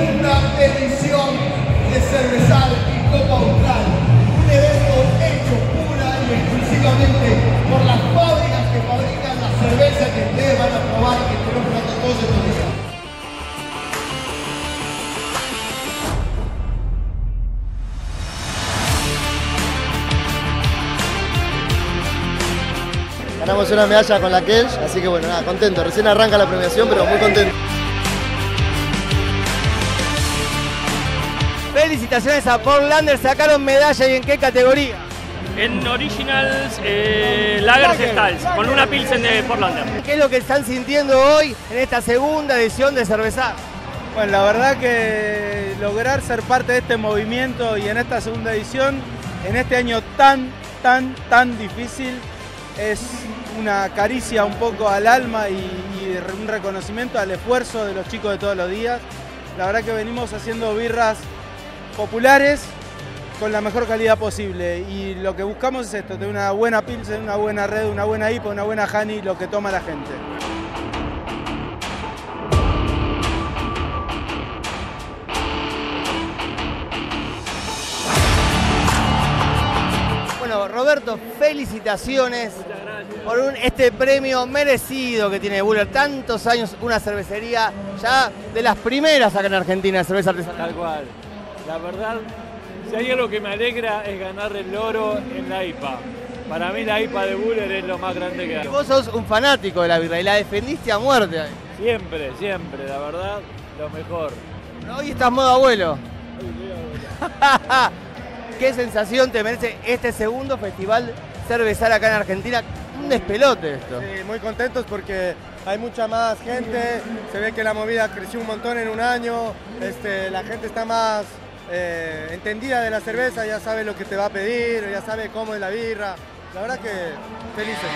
segunda edición de Cervezar y Copa Austral. Un evento hecho pura y exclusivamente por las fábricas que fabrican la cerveza que ustedes van a probar y que estuvieron probando todos estos días. Ganamos una medalla con la Kelch, así que bueno, nada, contento. Recién arranca la premiación, pero muy contento. Felicitaciones a Portlander, sacaron medalla, ¿y en qué categoría? En Originals Lager Styles, con una Pilsen de Portlander. ¿Qué es lo que están sintiendo hoy en esta segunda edición de Cervezar? Bueno, la verdad que lograr ser parte de este movimiento y en esta segunda edición, en este año tan difícil, es una caricia un poco al alma y un reconocimiento al esfuerzo de los chicos de todos los días. La verdad que venimos haciendo birras populares con la mejor calidad posible y lo que buscamos es esto, tener una buena Pilsen, una buena Red, una buena IPA, una buena Honey, lo que toma la gente. Bueno, Roberto, felicitaciones por este premio merecido que tiene Buller. Tantos años, una cervecería ya de las primeras acá en Argentina de cerveza artesanal. Tal cual. La verdad, si hay algo que me alegra es ganar el oro en la IPA. Para mí la IPA de Buller es lo más grande que hay. Vos sos un fanático de la birra y la defendiste a muerte. Siempre, la verdad, lo mejor. Hoy estás modo abuelo. ¿Qué sensación te merece este segundo festival Cervezar acá en Argentina? Un despelote esto. Sí, muy contentos porque hay mucha más gente, se ve que la movida creció un montón en un año, la gente está más entendida de la cerveza, ya sabe lo que te va a pedir, ya sabe cómo es la birra. La verdad que felices.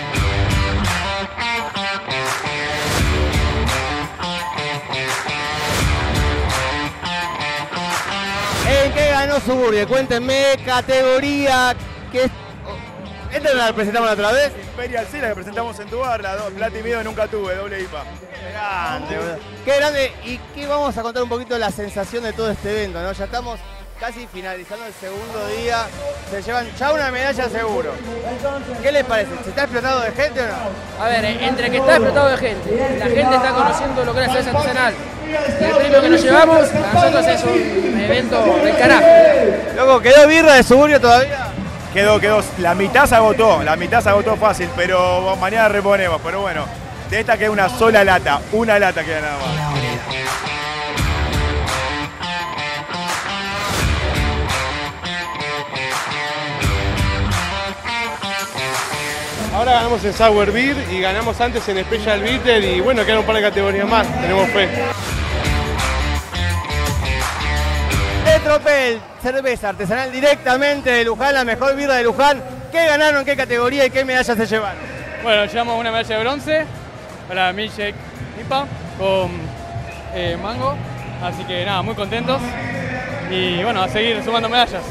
¿En qué ganó Suburbia? Cuéntenme, categoría, que ¿esta la presentamos la otra vez? Imperial, sí, la que presentamos en tu bar, la plata y miedo nunca tuve, doble IPA. Grande, boludo. Qué grande. ¿Y qué vamos a contar un poquito de la sensación de todo este evento, ¿no? Ya estamos casi finalizando el segundo día, se llevan ya una medalla seguro. ¿Qué les parece? ¿Se está explotado de gente o no? A ver, entre que está explotado de gente, la gente está conociendo lo que es la cerveza artesanal, y el premio que nos llevamos, para nosotros es un evento del carajo. Loco, ¿quedó birra de Suburbia todavía? Quedó, la mitad se agotó fácil, pero mañana reponemos, pero bueno, de esta queda una sola lata, una lata queda nada más. Ahora ganamos en Sour Beer y ganamos antes en Special Bitter y bueno, quedan un par de categorías más, tenemos fe. Tropel, cerveza artesanal directamente de Luján, la mejor birra de Luján. ¿Qué ganaron, qué categoría y qué medallas se llevaron? Bueno, llevamos una medalla de bronce para Milkshake IPA con mango, así que nada, muy contentos y bueno, a seguir sumando medallas.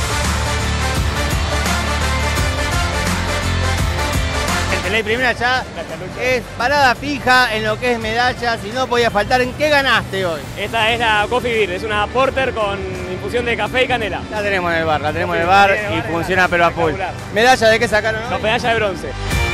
La primera ya es parada fija en lo que es medallas y no podía faltar. ¿En qué ganaste hoy? Esta es la Coffee Beer, es una porter con infusión de café y canela. La tenemos en el bar, y funciona pero a full. ¿Medalla de qué sacaron hoy? La medalla de bronce.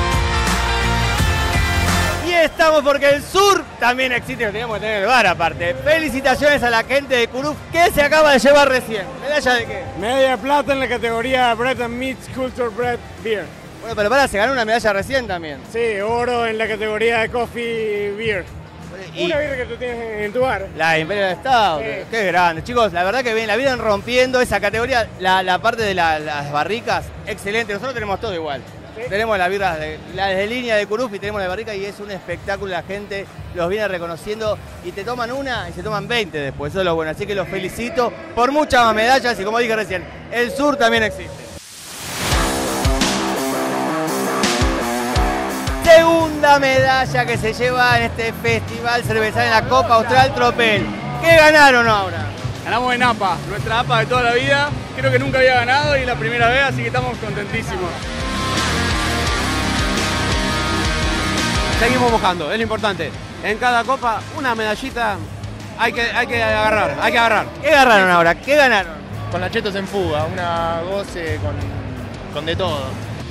Y estamos porque el sur también existe, lo tenemos que tener en el bar aparte. Felicitaciones a la gente de Curuf que se acaba de llevar recién. ¿Medalla de qué? Medalla de plata en la categoría Bread and Meats Culture Bread Beer. Bueno, pero se ganó una medalla recién también. Sí, oro en la categoría de Coffee Beer. Una birra que tú tienes en tu bar. La Imperial Stout, sí. Qué grande. Chicos, la verdad que bien, la vienen rompiendo esa categoría, la parte de las barricas, excelente. Nosotros tenemos todo igual. ¿Sí? Tenemos las birras la de línea de Curuf y tenemos la barrica y es un espectáculo. La gente los viene reconociendo y te toman una y se toman 20 después. Eso es lo bueno. Así que los felicito por muchas más medallas y como dije recién, el sur también existe. Segunda medalla que se lleva en este festival cervezal en la Copa Austral Tropel. ¿Qué ganaron ahora? Ganamos en APA, nuestra APA de toda la vida. Creo que nunca había ganado y la primera vez, así que estamos contentísimos. Seguimos buscando, es lo importante. En cada copa una medallita hay que agarrar. ¿Qué agarraron ahora? ¿Qué ganaron? Con la Chetos en fuga, una goce con de todo.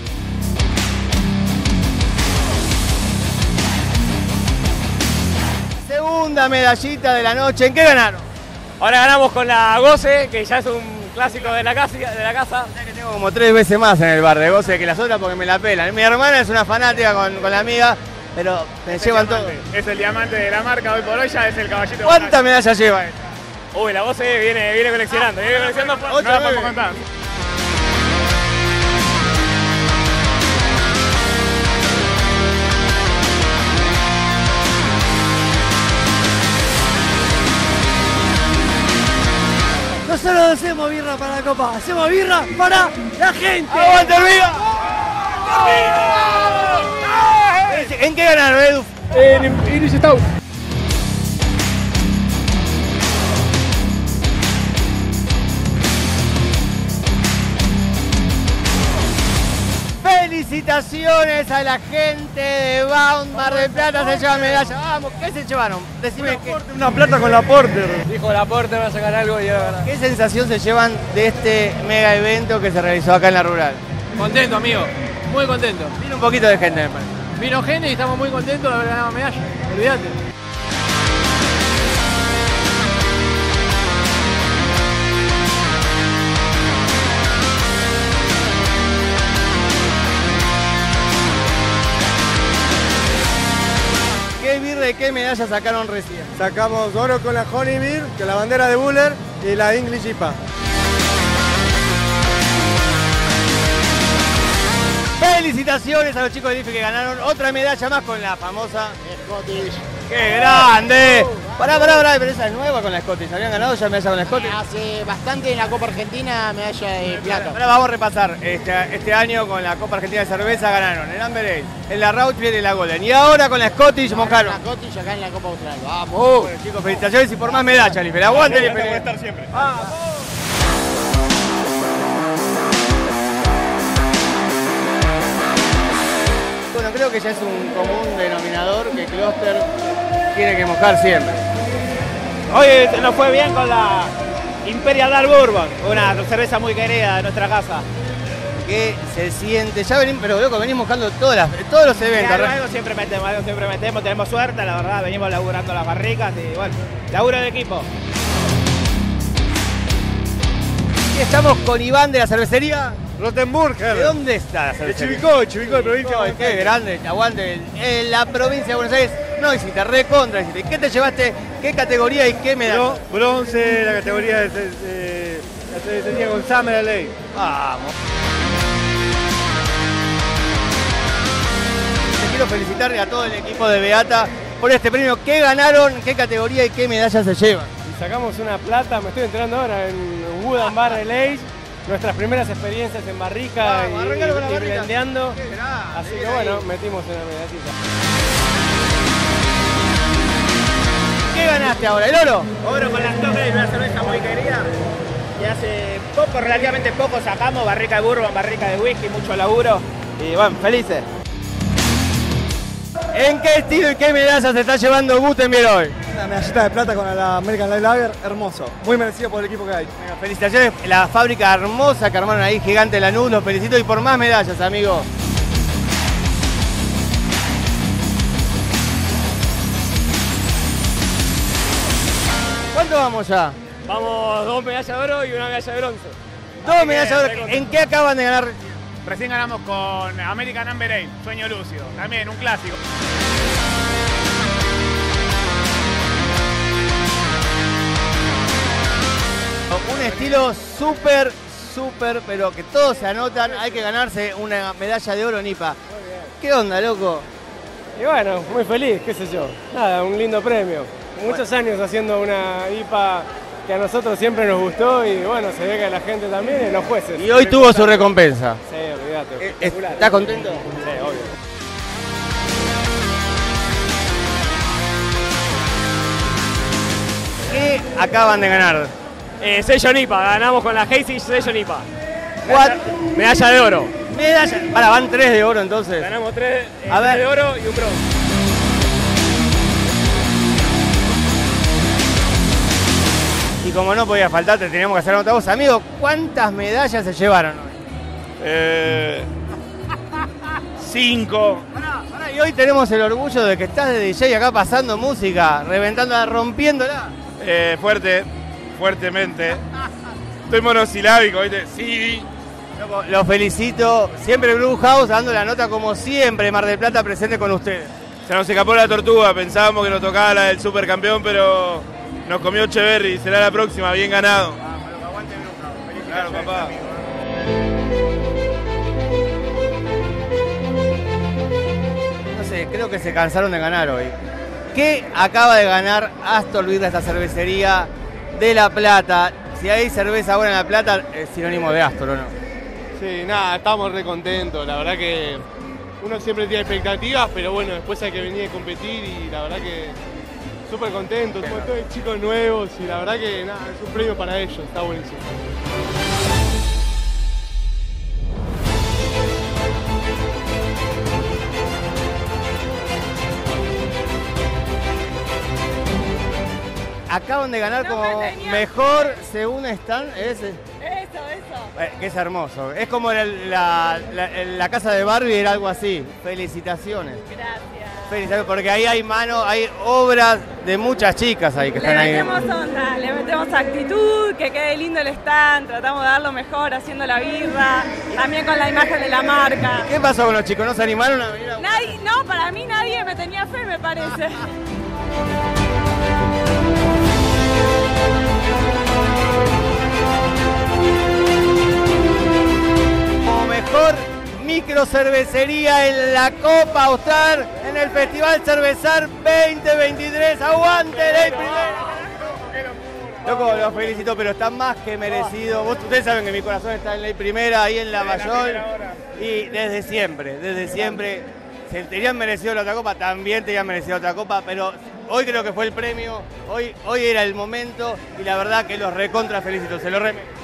Segunda medallita de la noche, ¿en qué ganaron? Ahora ganamos con la Goce, que ya es un clásico de la casa. Que tengo como 3 veces más en el bar de Goce que las otras porque me la pelan. Mi hermana es una fanática con la amiga, pero me llevan todo. Es el diamante de la marca, hoy por hoy ya es el caballito. ¿Cuántas medallas lleva esta? Uy, la Goce viene coleccionando. No la podemos contar. Nosotros no hacemos birra para la copa, hacemos birra para la gente. ¡Aguante, Hormiga! ¿En qué ganaron, Edu? En Iris Stout. Felicitaciones a la gente de Bound Mar del Plata, se llevan medalla. Vamos, ¿qué se llevaron? Decime qué. Una plata con la Porter. Dijo la Porter va a sacar algo y va a ganar. ¿Qué sensación se llevan de este mega evento que se realizó acá en la Rural? Contento, amigo. Muy contento. Vino un poquito de gente, me parece. Vino gente y estamos muy contentos de haber ganado medalla. Olvídate. ¿Qué birra y qué medalla sacaron recién? Sacamos oro con la Honey Beer, que es la bandera de Buller, y la English IPA. Felicitaciones a los chicos de IFE que ganaron otra medalla más con la famosa Scottish. ¡Qué grande! Pará, pero esa es nueva con la Scottish. ¿Habían ganado ya medalla con la Scottish? Hace bastante en la Copa Argentina medalla de plata. Ahora vamos a repasar. Este año con la Copa Argentina de Cerveza ganaron el Amber Ale, en la Routbeer y la Golden. Y ahora con la Scottish mojaron. La Scottish acá en la Copa Austral. ¡Vamos! Bueno, chicos, felicitaciones y por más medallas, Life. Aguante, Life. Voy a estar siempre. ¡Vamos! Bueno, creo que ya es un común denominador que Kloster tiene que mojar siempre. Hoy nos fue bien con la Imperial Dark Bourbon, una cerveza muy querida de nuestra casa. Que se siente, ya venimos, pero loco, venimos mojando todos los eventos. Algo siempre metemos, tenemos suerte, la verdad, venimos laburando las barricas y bueno, laburo de equipo. Y estamos con Iván de la cervecería Rottenburger. ¿De dónde está la cervecería? Chivilcoy, provincia de Qué grande, aguante. En la provincia de Buenos Aires, no hiciste, recontra hiciste. ¿Qué te llevaste? ¿Qué categoría y qué medalla? Bronce, la categoría de la cervecería con Summer LA. Vamos. Te quiero felicitar a todo el equipo de Beata por este premio. ¿Qué ganaron? ¿Qué categoría y qué medalla se llevan? Y sacamos una plata, me estoy enterando ahora, en Wood and Barrel Age. Nuestras primeras experiencias en barrica y blendeando. Así que bueno, metimos una medallita. ¿Qué ganaste ahora? ¿El oro? Oro con las Top Race, una cerveza muy querida. Y hace poco, relativamente poco, sacamos barrica de bourbon, barrica de whisky, mucho laburo. Y bueno, felices. ¿En qué estilo y qué medalla se está llevando Gutenberg hoy? Una medallita de plata con la American Light Lager, hermoso. Muy merecido por el equipo que hay. Bueno, felicitaciones, la fábrica hermosa que armaron ahí, Gigante Lanús, los felicito y por más medallas, amigos. ¿Cuánto vamos ya? Vamos 2 medallas de oro y una medalla de bronce. 2 medallas de oro. ¿En qué acaban de ganar? Recién ganamos con American Amber Ale, Sueño Lúcido, también un clásico. Un estilo súper, pero que todos se anotan, hay que ganarse una medalla de oro en IPA. ¿Qué onda, loco? Y bueno, muy feliz, qué sé yo. Nada, un lindo premio. Muchos años haciendo una IPA que a nosotros siempre nos gustó y bueno, se ve que a la gente también y los jueces. Y hoy tuvo su recompensa. Sí, olvídate. ¿Estás contento? Sí, obvio. ¿Qué acaban de ganar? Sello Nipa, ganamos con la Hazy sello Nipa. Medalla de oro. Medalla. Ahora van 3 de oro entonces. Ganamos 3 de oro y un bronce. Y como no podía faltar, te teníamos que hacer nota vos. Amigo, ¿cuántas medallas se llevaron hoy? 5. Y hoy tenemos el orgullo de que estás de DJ acá pasando música, reventándola, rompiéndola. Fuertemente. Estoy monosilábico, ¿viste? Sí. Los felicito. Siempre Blue House dando la nota como siempre, Mar del Plata presente con ustedes. Se nos escapó la tortuga, pensábamos que nos tocaba la del supercampeón, pero nos comió Echeverry. Será la próxima, bien ganado. Claro, papá. No sé, creo que se cansaron de ganar hoy. ¿Qué acaba de ganar Astor Birra, esta cervecería de La Plata? Si hay cerveza buena en La Plata, es sinónimo de Astor, ¿o no? Sí, nada, estamos re contentos. La verdad que uno siempre tiene expectativas, pero bueno, después hay que venir a competir y la verdad que súper contentos. Un montón de chicos nuevos y la verdad que nada, es un premio para ellos, está buenísimo. Acaban de ganar como mejor según están, ese. Eso. Que es hermoso. Es como la casa de Barbie, era algo así. Felicitaciones. Gracias. Felicitaciones, porque ahí hay hay obras de muchas chicas ahí que están ahí. Le metemos onda, le metemos actitud, que quede lindo el stand, tratamos de dar lo mejor haciendo la birra, también con la imagen de la marca. ¿Qué pasó con los chicos? ¿No se animaron a venir a No, para mí nadie me tenía fe, me parece. Mejor microcervecería en la Copa Austral en el Festival Cervezar 2023. ¡Aguante Ley Primera! Loco, los felicito, pero está más que merecido. Ustedes saben que mi corazón está en Ley Primera, ahí en la Mayor. Y desde siempre, se tenían merecido la otra copa, también tenían merecido otra copa, pero hoy creo que fue el premio, hoy era el momento y la verdad que los recontra felicito, se lo remito.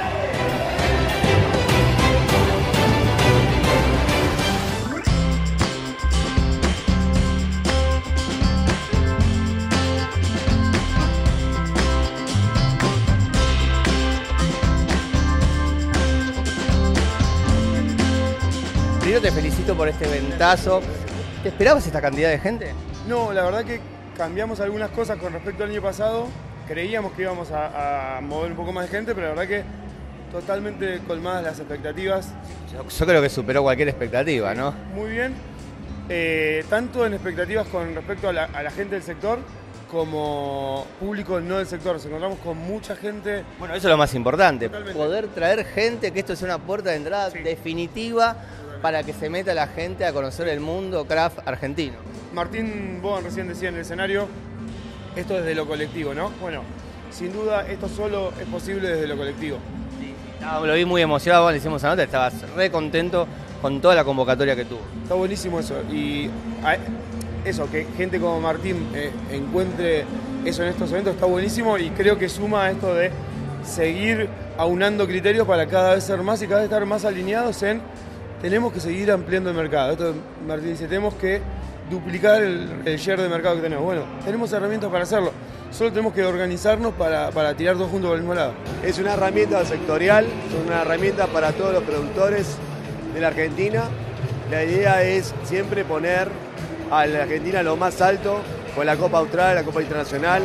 Primero te felicito por este ventazo. ¿Te esperabas esta cantidad de gente? No, la verdad que cambiamos algunas cosas con respecto al año pasado. Creíamos que íbamos a mover un poco más de gente, pero la verdad que totalmente colmadas las expectativas. Yo creo que superó cualquier expectativa, ¿no? Muy bien. Tanto en expectativas con respecto a la gente del sector, como público no del sector. Nos encontramos con mucha gente. Bueno, eso es lo más importante. Totalmente. Poder traer gente, que esto sea una puerta de entrada definitiva para que se meta la gente a conocer el mundo craft argentino. Martín Bogan recién decía en el escenario, esto desde lo colectivo, ¿no? Bueno, sin duda esto solo es posible desde lo colectivo. Sí. Lo vi muy emocionado, le hicimos la nota, estabas re contento con toda la convocatoria que tuvo. Está buenísimo eso. Y eso, que gente como Martín encuentre eso en estos eventos está buenísimo y creo que suma a esto de seguir aunando criterios para cada vez ser más y cada vez estar más alineados en tenemos que seguir ampliando el mercado. Esto Martín dice, tenemos que duplicar el share de mercado que tenemos. Bueno, tenemos herramientas para hacerlo. Solo tenemos que organizarnos para tirar todos juntos por el mismo lado. Es una herramienta sectorial, es una herramienta para todos los productores de la Argentina. La idea es siempre poner a la Argentina lo más alto con la Copa Austral, la Copa Internacional.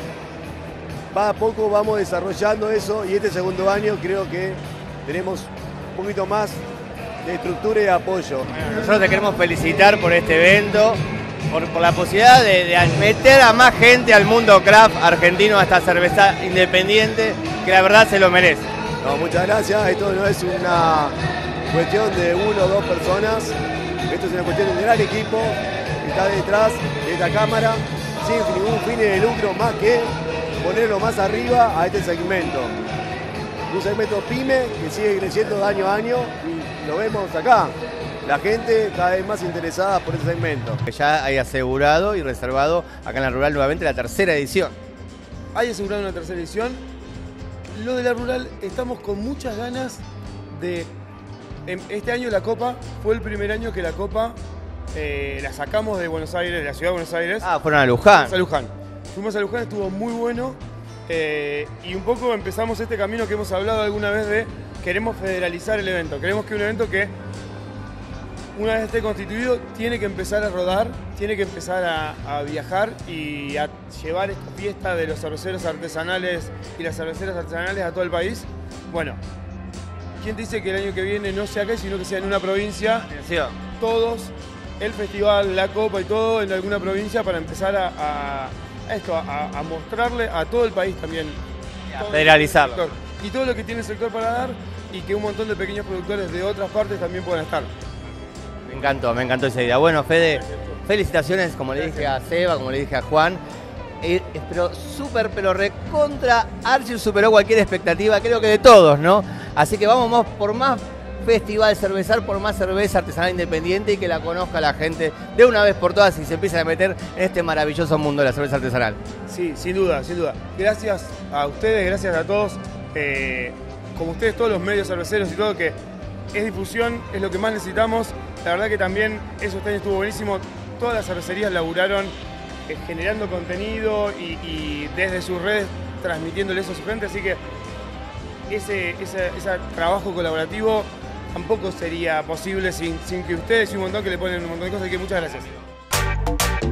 Va a poco vamos desarrollando eso y este segundo año creo que tenemos un poquito más de estructura y de apoyo. Nosotros te queremos felicitar por este evento, por la posibilidad de meter a más gente al mundo craft argentino, a esta cerveza independiente, que la verdad se lo merece. No, muchas gracias. Esto no es una cuestión de uno o dos personas, esto es una cuestión de un gran equipo que está detrás de esta cámara, sin ningún fin de lucro más que ponerlo más arriba a este segmento. Un segmento pyme que sigue creciendo de año a año y lo vemos acá. La gente cada vez más interesada por ese segmento. Ya hay asegurado y reservado acá en la Rural nuevamente la tercera edición. Hay asegurado una tercera edición. Lo de la Rural, estamos con muchas ganas de... Este año la Copa fue el primer año que la Copa la sacamos de Buenos Aires, de la ciudad de Buenos Aires. Ah, fueron a Luján. Fuimos a Luján, estuvo muy bueno. Y un poco empezamos este camino que hemos hablado alguna vez de queremos federalizar el evento. Queremos que un evento que una vez esté constituido tiene que empezar a rodar, tiene que empezar a viajar y a llevar esta fiesta de los cerveceros artesanales y las cerveceras artesanales a todo el país. Bueno, ¿quién dice que el año que viene no sea acá, sino que sea en una provincia? Todos, el festival, la copa y todo en alguna provincia para empezar a mostrarle a todo el país también. A federalizarlo. Y todo lo que tiene el sector para dar y que un montón de pequeños productores de otras partes también puedan estar. Me encantó esa idea. Bueno, Fede, felicitaciones, como le dije a Seba, como le dije a Juan. Pero recontra Archie superó cualquier expectativa, creo que de todos, ¿no? Así que vamos por más festival cervezar, por más cerveza artesanal independiente y que la conozca la gente de una vez por todas y se empiece a meter en este maravilloso mundo de la cerveza artesanal. Sí, sin duda, sin duda. Gracias a ustedes, gracias a todos, como ustedes, todos los medios cerveceros y todo, que es difusión, es lo que más necesitamos. La verdad que también eso este año estuvo buenísimo. Todas las cervecerías laburaron generando contenido y desde sus redes transmitiéndole eso a su gente, así que ese trabajo colaborativo tampoco sería posible sin que ustedes y un montón que le ponen un montón de cosas, así que muchas gracias.